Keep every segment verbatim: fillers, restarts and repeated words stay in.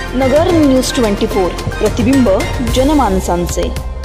नगर news twenty four, प्रतिबिंब जनमानसांचे।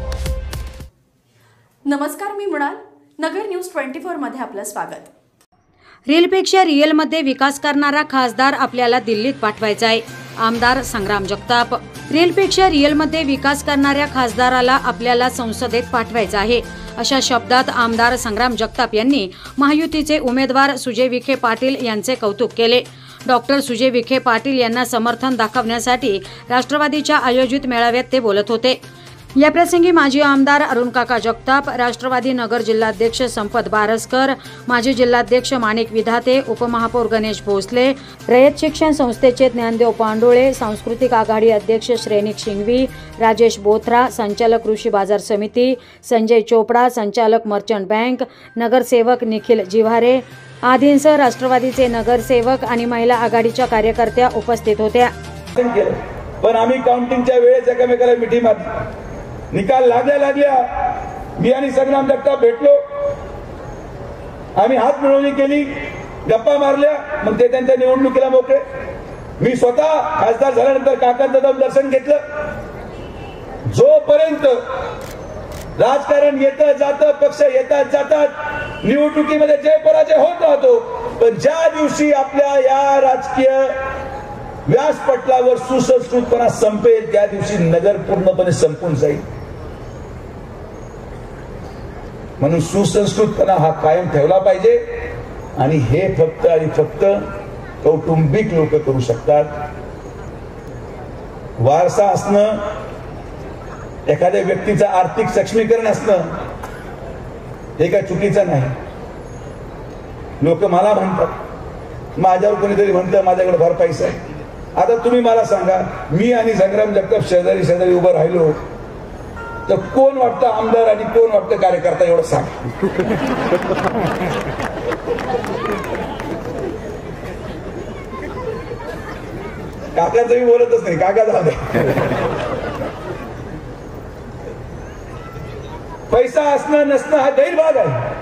नमस्कार, मी Mrinal. Nagar news twenty four मध्ये आपलं स्वागत। रीलपेक्षा रिअलमध्ये विकास करणारा खासदार आपल्याला दिल्लीत पाठवायचा आहे। आमदार संग्राम जगताप। रीलपेक्षा रिअलमध्ये विकास करणाऱ्या खासदाराला आपल्याला संसदेत पाठवायचं आहे, अशा शब्दात आमदार संग्राम जगताप यांनी महायुतीचे उमेदवार सुजय विखे पाटील यांचे कौतुक केले। डॉक्टर सुजय विखे पाटील यांना समर्थन दाखवण्यासाठी राष्ट्रवादीच्या आयोजित मेळाव्यात ते बोलत होते। याप्रसंगी माजी आमदार अरुण काका जगताप, राष्ट्रवादी नगर जिल्हाध्यक्ष संपत बारसकर, माजी जिल्हाध्यक्ष माणिक विधाते, उपमहापौर गणेश भोसले, रयत शिक्षण संस्थेचे ज्ञानदेव पांडोळे, सांस्कृतिक आघाडी अध्यक्ष श्रेनिक शिंगवी, राजेश बोथरा, संचालक कृषी बाजार समिती संजय चोपडा, संचालक मर्चंट बँक, नगरसेवक निखिल जिव्हारे आदींसह राष्ट्रवादीचे नगरसेवक आणि महिला आघाडीच्या कार्यकर्त्या उपस्थित होत्या। पण आम्ही काउंटिंगच्या वेळेस एकमेकाला मिठी मारली, निकाल लागल्या लागल्या मी आणि संग्राम जगताप भेटलो, आम्ही हात मिळवणी केली, गप्पा मारल्या, मग ते त्यांच्या निवडणुकीला मोकळे। मी स्वतः खासदार झाल्यानंतर काकांचं जाऊन दर्शन घेतलं। जोपर्यंत राजकारण येतं जातं, पक्ष येतात जातात, निवडणुकीमध्ये जय पराजय होत राहतो, पण ज्या दिवशी आपल्या या राजकीय व्यासपटलावर सुसंस्कृतपणा संपेल त्या दिवशी नगर पूर्णपणे संपून जाईल। म्हणून सुसंस्कृतपणा हा कायम ठेवला पाहिजे आणि हे फक्त आणि फक्त कौटुंबिक लोक करू शकतात। वारसा असणं, एखाद्या व्यक्तीचं आर्थिक सक्षमीकरण असणं हे काय चुकीचं नाही। लोक मला म्हणतात, माझ्यावर कोणीतरी म्हणतं माझ्याकडे भर पैसा आहे। आता तुम्ही मला सांगा, मी आणि संग्राम जगताप शेजारी शेजारी उभं राहिलो तर कोण वाटतं आमदार आणि कोण वाटतं कार्यकर्ता, एवढं सांग। काकाचं मी बोलतच नाही, काका झालं। पैसा असणं नसणं हा गैरभाग आहे,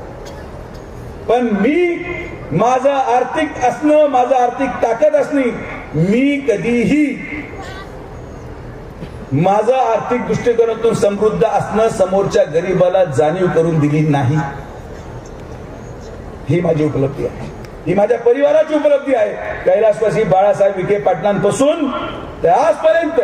पण मी माझं आर्थिक असणं, माझं आर्थिक ताकद असणे, मी कधीही माझं आर्थिक दृष्टिकोनातून समृद्ध असणं समोरच्या गरीबाला जाणीव करून दिली नाही। ही माझी उपलब्धी आहे, ही माझ्या परिवाराची उपलब्धी आहे। कैलासवासी बाळासाहेब विखे पाटलांपासून ते आजपर्यंत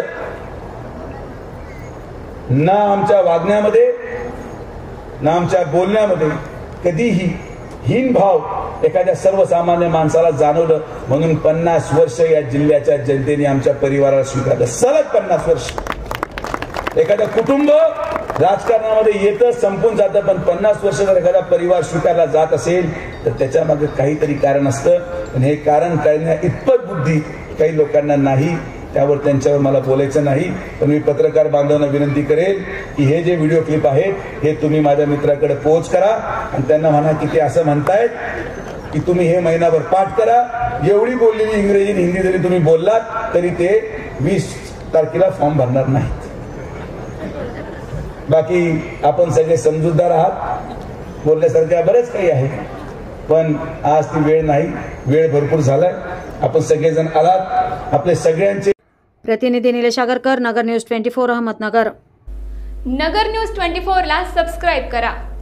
ना आमच्या वागण्यामध्ये ना आमच्या बोलण्यामध्ये कधीही हीन भाव एखाद्या सर्वसामान्य माणसाला जाणवलं, म्हणून पन्नास वर्ष या जिल्ह्याच्या जनतेने आमच्या परिवाराला स्वीकारलं। सलग पन्नास वर्ष एखादं कुटुंब राजकारणामध्ये येतं संपून जातं, पण पन्नास वर्ष जर एखादा परिवार स्वीकारला जात असेल तर त्याच्या मागे काहीतरी कारण असतं, आणि हे कारण कळण्या इतपत बुद्धी काही लोकांना नाही। त्यावर त्यांच्यावर मला बोलायचं नाही, पण मी पत्रकार बांधवांना विनंती करेल की हे जे व्हिडिओ क्लिप आहेत हे तुम्ही माझ्या मित्राकडे पोहोच करा आणि त्यांना म्हणा की ते असं म्हणतायत की तुम्ही हे महिनाभर पाठ करा। एवढी बोललेली इंग्रजी हिंदी जरी तुम्ही बोललात तरी ते वीस तारखेला फॉर्म भरणार नाहीत। बाकी आपण सगळे समजूतदार आहात, बोलण्यासारख्या बरंच काही आहे, पण आज ती वेळ नाही, वेळ भरपूर झालाय। आपण सगळेजण आलात, आपले सगळ्यांचे। प्रतिनिधी Nilesh Agarkar, Nagar news twenty four, Ahmednagar. Nagar news twenty four ला सबस्क्राइब करा।